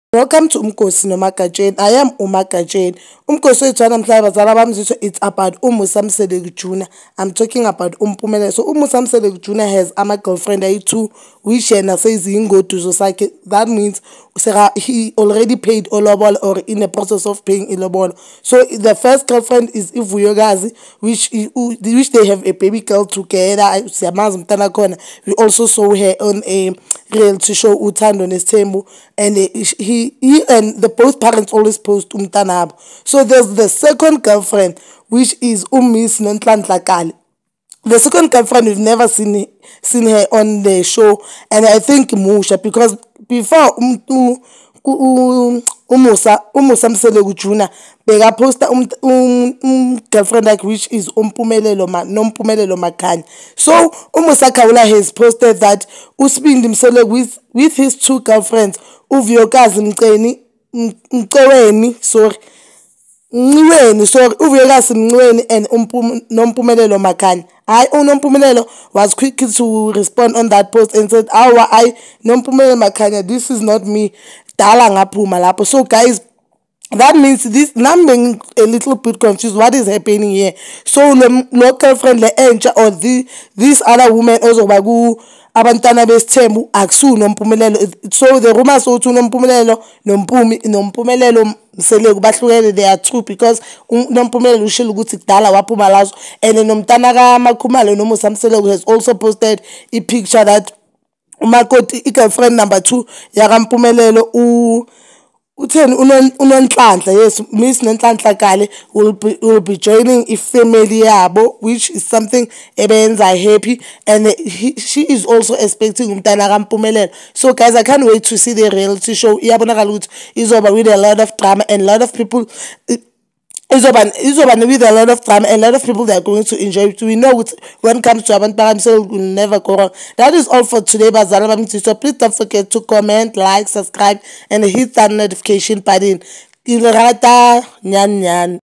Welcome to Umkosi noMagajeni. I am uMagajeni. Umkosi wethu namhlanje bazala bami zitho it's about Musa Mseleku Jr. I'm talking about Umpumelelo. So Musa Mseleku Jr. has a girlfriend ayi-2 which yena says ingoduzo sakhe. That means he already paid ilobolo or in the process of paying ilobolo. So the first girlfriend is Uvuyokazi, which they have a baby girl together. We also saw her on a reality show Uthando nes'thembu, and he and the both parents always post umntanabo. So there's the second girlfriend, which is Miss Nonhlanhla. The second girlfriend, we've never seen her on the show, and I think Musha, because before Musa Mseleku Jr. bega posta girlfriend like, which is Nompumelelo Makhanya. So Musa Kaula has posted that Usibindi Mseleku with his 2 girlfriends, Uvuyokazi Uvuyokazi Mncweni and Nompumelelo Makhanya. Nompumelelo was quick to respond on that post and said, Nompumelelo Makhanya, this is not me. Dala ngaphuma lapho. So guys, that means this, I'm being a little bit confused what is happening here. So no girlfriend le entsha or this other woman also baku abantwana besithembu akusu Nompumelelo. So the rumors so to Nompumelelo Nompumelelo Mseleku bahlukene, they are true, because Nompumelelo ushilo ukuthi kudala waphuma lazo, and nomntana kaMakhumalo noMusa Mseleku has also posted a picture that umakoti girlfriend number 2 yakampumelelo unonhlanhla, yes, Miss Nonhlanhla will be joining a family yabo, which is something ebenza happy, and she is also expecting umntana kaMpumelelo. So guys, I can't wait to see the reality show. Iyabonakala ukuthi izoba with a lot of drama and a lot of people. Izoba with a lot of drama and a lot of people that are going to enjoy it. We know when it comes to Abantu Mseleku, will never go wrong. That is all for today, bazala bami. So please don't forget to comment, like, subscribe, and hit that notification button. Nyan.